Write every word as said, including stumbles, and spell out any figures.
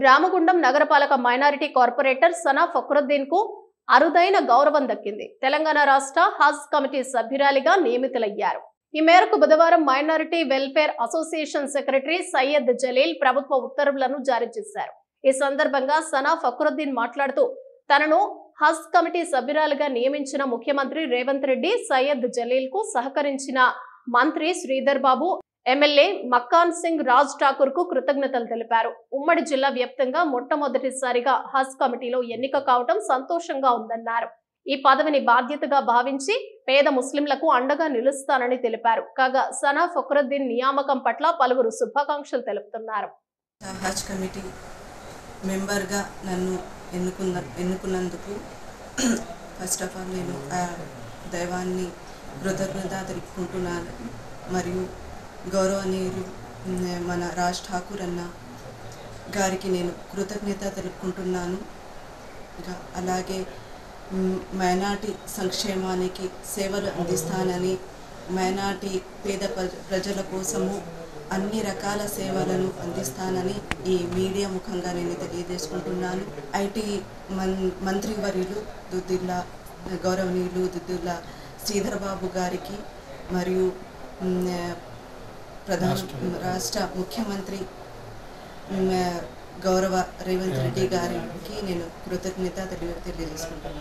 రామగుండం నగరపాలక minority corporator Sana Fakruddin కు అరుదైన గౌరవం దక్కింది. తెలంగాణ రాష్ట్ర హజ్ కమిటీ సభ్యురాలిగా నియమితులయ్యారు. ఈ మేరకు బుధవారం minority welfare association secretary Syed Jaleel ప్రభుత్వ ఉత్తర్వులను జారీ చేశారు. ఈ సందర్భంగా సనా ఫక్రుద్దీన్ మాట్లాడుతూ తనను హజ్ కమిటీ సభ్యురాలుగా నియమించిన ముఖ్యమంత్రి రేవంత్ రెడ్డి, సయ్యద్ జలీల్ కు సహకరించిన మంత్రి శ్రీధర్ బాబు, ఎమ్మెల్యే మక్కాన్ సింగ్ రాజ్ ఠాకూర్ కు కృతజ్ఞతలు తెలిపారు. ఉమ్మడి జిల్లా వ్యాప్తంగా మొట్టమొదటిసారిగా హజ్ కమిటీలో ఎన్నిక కావడం సంతోషంగా ఉందన్నారు. ఈ పదవిని బాధ్యతగా భావించి పేద ముస్లింలకు అండగా నిలుస్తానని తెలిపారు. కాగా సనా ఫక్రుద్దీన్ నియామకం పట్ల పలువురు శుభాకాంక్షలు తెలుపుతున్నారు. హజ్ కమిటీ మెంబర్గా నన్ను ఎన్నుకున్న ఎన్నుకున్నందుకు ఫస్ట్ ఆఫ్ ఆల్ నేను ఆ దైవాన్ని కృతజ్ఞత తెలుపుకుంటున్నాను. మరియు గౌరవనీయులు మన రాజ్ ఠాకూర్ అన్న గారికి నేను కృతజ్ఞత తెలుపుకుంటున్నాను. ఇంకా అలాగే మైనార్టీ సంక్షేమానికి సేవలు అందిస్తానని, మైనార్టీ పేద ప్రజల కోసము అన్ని రకాల సేవలను అందిస్తానని ఈ మీడియా ముఖంగా నేను తెలియజేసుకుంటున్నాను. ఐటీ మన్ మంత్రివర్యులు దుద్దిల్ల గౌరవనీయులు దుద్దిల్ల శ్రీధర్ బాబు గారికి మరియు ప్రధాన రాష్ట్ర ముఖ్యమంత్రి గౌరవ రేవంత్ రెడ్డి గారికి నేను కృతజ్ఞత తెలియ తెలియజేసుకుంటున్నాను.